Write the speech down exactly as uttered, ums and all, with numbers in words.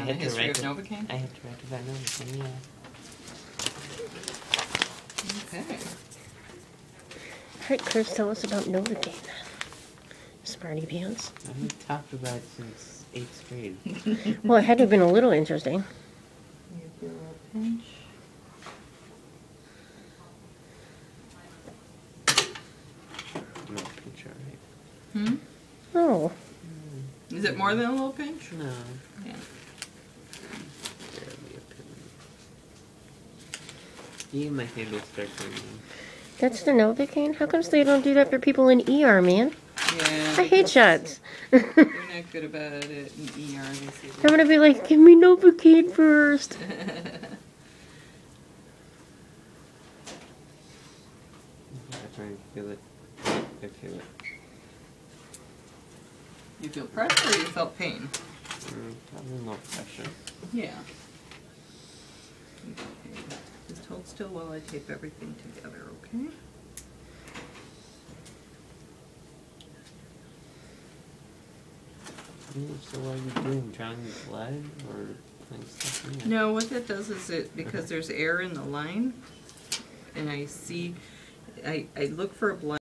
the had to history write of it. Novocaine? I had to write about Novocaine, yeah. Okay. Alright, Chris, tell us about Novocaine. Smarty pants. I've talked about it since eighth grade. Well, it had to have been a little interesting. Give you a little pinch. No pinch, alright. Hmm? Oh. Is it more than a little pinch? No. Yeah. Barely a pinch. Yeah, my hand will start going on. That's the Novocaine? How come they don't do that for people in E R, man? Yeah. I hate shots. They're not good about it in E R. They say I'm gonna be like, give me Novocaine first. I try and feel it. I feel it. You feel pressure or you felt pain? Mm, probably more pressure. Yeah. Okay. Just hold still while I tape everything together, okay? Mm, so what are you doing? Drawing blood or putting stuff in it? No, what that does is it, because there's air in the line, and I see, I, I look for a blind